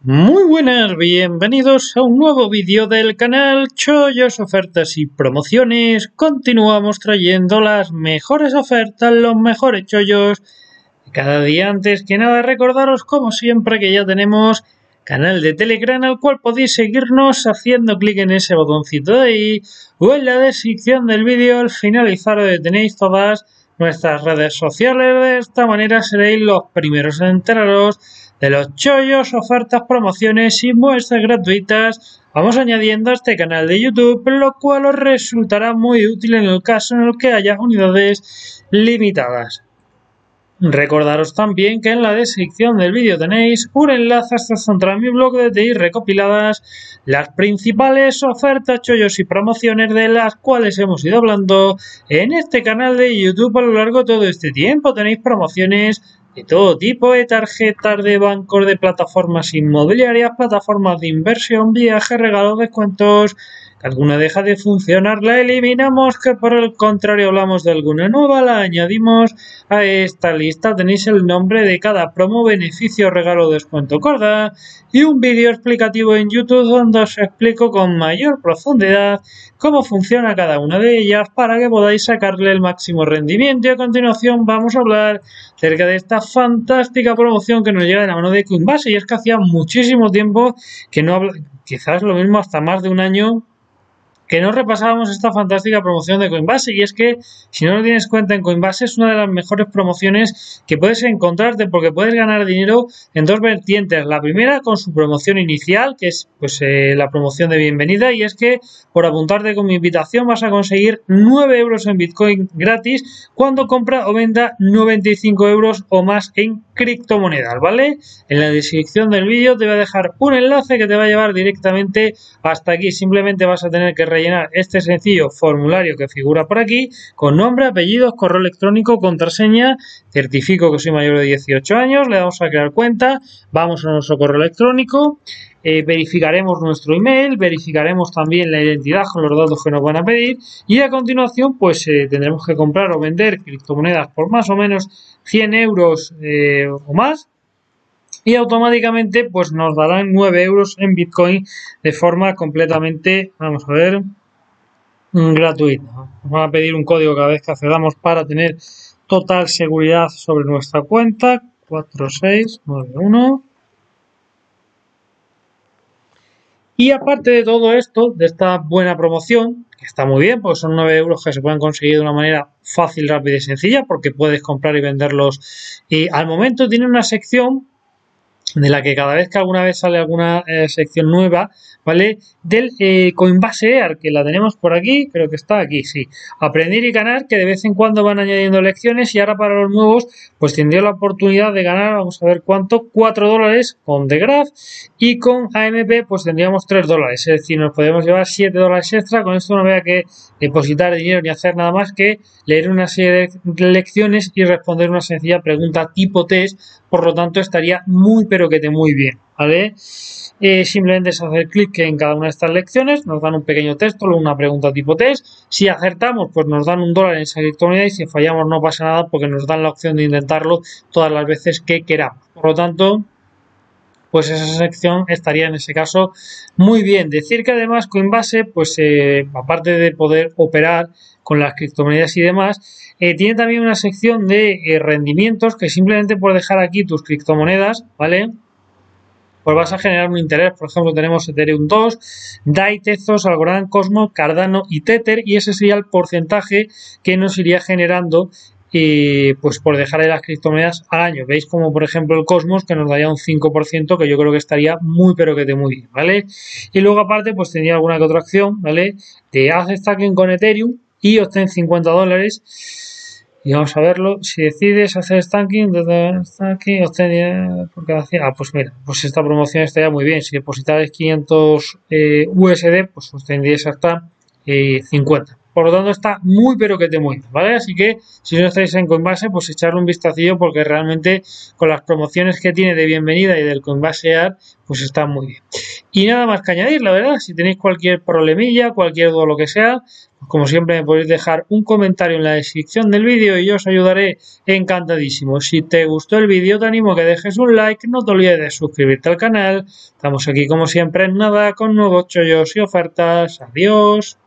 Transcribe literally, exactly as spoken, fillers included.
Muy buenas, bienvenidos a un nuevo vídeo del canal Chollos, Ofertas y Promociones. Continuamos trayendo las mejores ofertas, los mejores chollos. Cada día, antes que nada, recordaros como siempre que ya tenemos canal de Telegram al cual podéis seguirnos haciendo clic en ese botoncito de ahí o en la descripción del vídeo al finalizar donde tenéis todas nuestras redes sociales. De esta manera seréis los primeros en enteraros de los chollos, ofertas, promociones y muestras gratuitas vamos añadiendo a este canal de YouTube, lo cual os resultará muy útil en el caso en el que haya unidades limitadas. Recordaros también que en la descripción del vídeo tenéis un enlace hasta encontrar mi blog de T I recopiladas las principales ofertas, chollos y promociones de las cuales hemos ido hablando en este canal de YouTube a lo largo de todo este tiempo. Tenéis promociones de todo tipo, de tarjetas de bancos, de plataformas inmobiliarias, plataformas de inversión, viajes, regalos, descuentos. Que alguna deja de funcionar, la eliminamos, que por el contrario hablamos de alguna nueva, la añadimos a esta lista. Tenéis el nombre de cada promo, beneficio, regalo, descuento, corda y un vídeo explicativo en YouTube donde os explico con mayor profundidad cómo funciona cada una de ellas para que podáis sacarle el máximo rendimiento. Y a continuación vamos a hablar acerca de esta fantástica promoción que nos llega de la mano de Coinbase, y es que hacía muchísimo tiempo que no habla, quizás lo mismo hasta más de un año, que no repasábamos esta fantástica promoción de Coinbase. Y es que, si no lo tienes cuenta, en Coinbase es una de las mejores promociones que puedes encontrarte, porque puedes ganar dinero en dos vertientes. La primera, con su promoción inicial, que es pues eh, la promoción de bienvenida, y es que por apuntarte con mi invitación vas a conseguir nueve euros en Bitcoin gratis cuando compra o venda noventa y cinco euros o más en criptomonedas, ¿vale? En la descripción del vídeo te voy a dejar un enlace que te va a llevar directamente hasta aquí. Simplemente vas a tener que rellenar este sencillo formulario que figura por aquí con nombre, apellidos, correo electrónico, contraseña. Certifico que soy mayor de dieciocho años, le damos a crear cuenta, vamos a nuestro correo electrónico, eh, verificaremos nuestro email, verificaremos también la identidad con los datos que nos van a pedir, y a continuación pues eh, tendremos que comprar o vender criptomonedas por más o menos cien euros eh, o más, y automáticamente pues nos darán nueve euros en Bitcoin de forma completamente, vamos a ver, gratuita. Nos van a pedir un código cada vez que accedamos para tener total seguridad sobre nuestra cuenta. Cuatro seis nueve uno. Y aparte de todo esto, de esta buena promoción, que está muy bien, porque son nueve euros que se pueden conseguir de una manera fácil, rápida y sencilla, porque puedes comprar y venderlos. Y al momento tiene una sección de la que cada vez que alguna vez sale alguna eh, sección nueva, ¿vale? Del eh, Coinbase Earn, que la tenemos por aquí, creo que está aquí, sí. Aprender y ganar, que de vez en cuando van añadiendo lecciones, y ahora para los nuevos, pues tendría la oportunidad de ganar, vamos a ver cuánto, cuatro dólares con The Graph, y con A M P pues tendríamos tres dólares, es decir, nos podemos llevar siete dólares extra. Con esto no voy a que depositar dinero ni hacer nada más que leer una serie de lecciones y responder una sencilla pregunta tipo test. Por lo tanto, estaría muy pero que te muy bien, ¿vale? Eh, simplemente es hacer clic en cada una de estas lecciones, nos dan un pequeño texto, luego una pregunta tipo test. Si acertamos, pues nos dan un dólar en esa criptomoneda, y si fallamos no pasa nada porque nos dan la opción de intentarlo todas las veces que queramos. Por lo tanto, pues esa sección estaría en ese caso muy bien. Decir que además Coinbase, pues eh, aparte de poder operar con las criptomonedas y demás, eh, tiene también una sección de eh, rendimientos, que simplemente por dejar aquí tus criptomonedas, ¿vale?, pues vas a generar un interés. Por ejemplo, tenemos Ethereum dos, D A I, Tezos, Algorand, Cosmos, Cardano y Tether, y ese sería el porcentaje que nos iría generando y pues por dejar ahí las criptomonedas al año. Veis como por ejemplo el Cosmos, que nos daría un cinco por ciento, que yo creo que estaría muy pero que de muy bien, ¿vale? Y luego aparte pues tendría alguna que otra acción, ¿vale?, de haz stacking con Ethereum y obtén cincuenta dólares. Y vamos a verlo. Si decides hacer stacking, stacking obtén por cada cien. Ah, pues mira, pues esta promoción estaría muy bien. Si depositáis quinientos eh, U S D, pues obtendríais hasta eh, cincuenta. Por lo tanto, está muy pero que te muy bien, ¿vale? Así que si no estáis en Coinbase, pues echarle un vistacillo, porque realmente con las promociones que tiene de bienvenida y del Coinbase Earn, pues está muy bien. Y nada más que añadir, la verdad. Si tenéis cualquier problemilla, cualquier duda, lo que sea, Como siempre, me podéis dejar un comentario en la descripción del vídeo y yo os ayudaré encantadísimo. Si te gustó el vídeo, te animo a que dejes un like, no te olvides de suscribirte al canal. Estamos aquí como siempre en nada con nuevos chollos y ofertas. Adiós.